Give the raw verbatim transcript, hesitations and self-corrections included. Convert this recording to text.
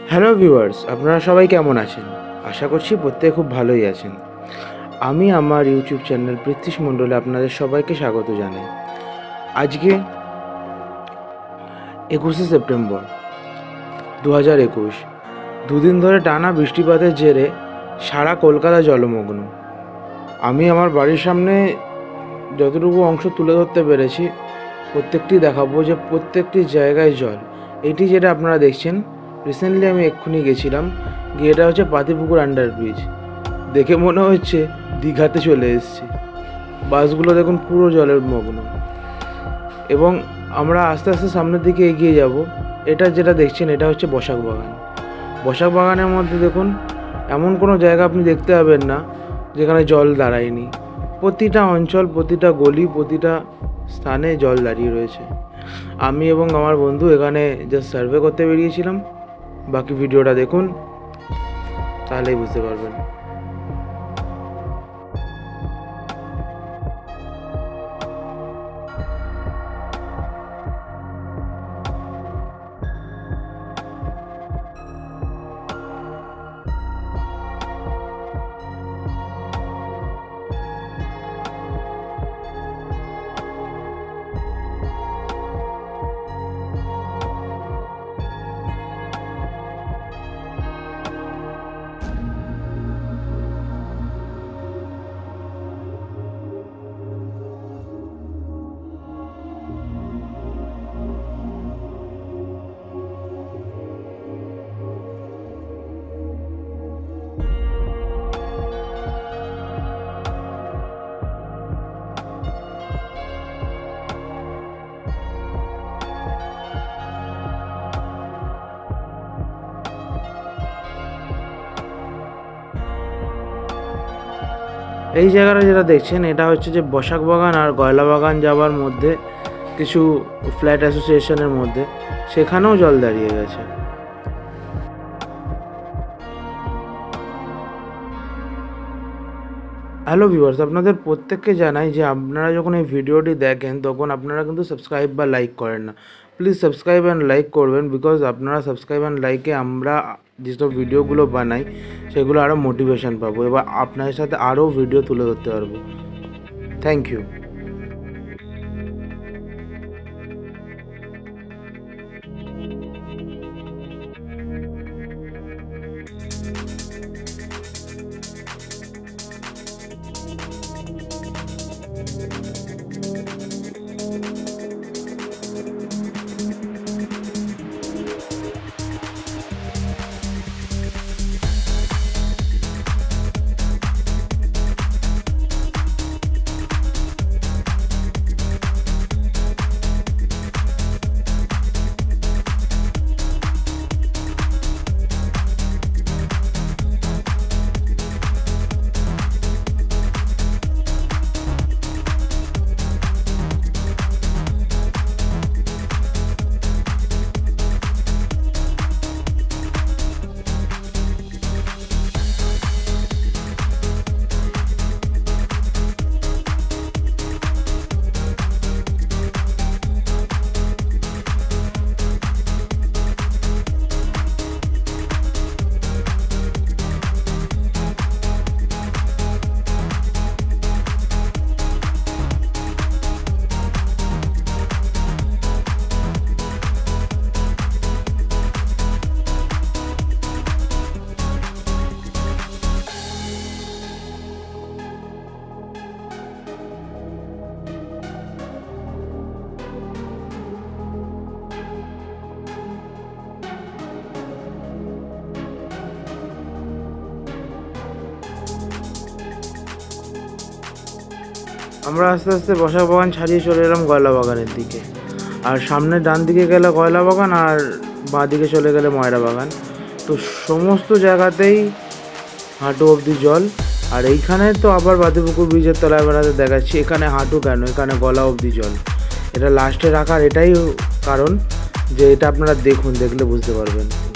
Hello viewers, আপনারা সবাই কেমন আছেন? আশা করছি প্রত্যেকে খুব ভালোই আছেন। আমি আমার ইউটিউব চ্যানেল পৃথ্বীশ মণ্ডলে আপনাদের সবাইকে স্বাগত জানাই। আজকে একুশে সেপ্টেম্বর দু হাজার একুশ। দুদিন ধরে টানা বৃষ্টিপাতের জেরে সারা কলকাতা জলমগ্ন। আমি আমার বাড়ির সামনে যতটুকু অংশ তুলে ধরতে পেরেছি প্রত্যেকটি দেখাবো যে প্রত্যেকটি জায়গায় জল। এটি যেটা আপনারা দেখছেন, রিসেন্টলি আমি এক্ষুনি গেছিলাম, গিয়ে এটা হচ্ছে পাতিপুকুর আন্ডার ব্রিজ। দেখে মনে হচ্ছে দীঘাতে চলে এসেছি। বাসগুলো দেখুন পুরো জলের মগ্ন। এবং আমরা আস্তে আস্তে সামনের দিকে এগিয়ে যাব। এটা যেটা দেখছেন এটা হচ্ছে বসাক বাগান। বসাক বাগানের মধ্যে দেখুন এমন কোনো জায়গা আপনি দেখতে পাবেন না যেখানে জল দাঁড়ায়নি। প্রতিটা অঞ্চল, প্রতিটা গলি, প্রতিটা স্থানে জল দাঁড়িয়ে রয়েছে। আমি এবং আমার বন্ধু এখানে জাস্ট সার্ভে করতে বেরিয়েছিলাম। বাকি ভিডিওটা দেখুন, তাহলেই বুঝতে পারবেন। এই জায়গাটা যেটা দেখছেন এটা হচ্ছে যে বসাক বাগান আর গয়লা বাগান যাওয়ার মধ্যে কিছু ফ্ল্যাট অ্যাসোসিয়েশনের মধ্যে, সেখানেও জল দাঁড়িয়ে গেছে। হ্যালো ভিউয়ার্স, আপনাদের প্রত্যেককে জানাই যে আপনারা যখন এই ভিডিওটি দেখেন তখন আপনারা কিন্তু সাবস্ক্রাইব বা লাইক করেন না। প্লিজ সাবস্ক্রাইব অ্যান্ড লাইক করবেন, বিকজ আপনারা সাবস্ক্রাইব অ্যান্ড লাইকে আমরা যেসব ভিডিওগুলো বানাই সেগুলো আরও মোটিভেশন পাবো এবার আপনাদের সাথে আরও ভিডিও তুলে ধরতে পারবো। Thank you. আমরা আস্তে আস্তে বসাক বাগান ছাড়িয়ে চলে এলাম গয়লা বাগানের দিকে। আর সামনে ডান দিকে গেলে গয়লা বাগান আর বাঁ দিকে চলে গেলে ময়রা বাগান। তো সমস্ত জায়গাতেই হাঁটু অবধি জল। আর এইখানে তো আবার পাতিপুকুর ব্রিজের তলায় বেড়াতে দেখাচ্ছি, এখানে হাঁটু কেন, এখানে গলা অবধি জল। এটা লাস্টে রাখার এটাই কারণ যে এটা আপনারা দেখুন, দেখলে বুঝতে পারবেন।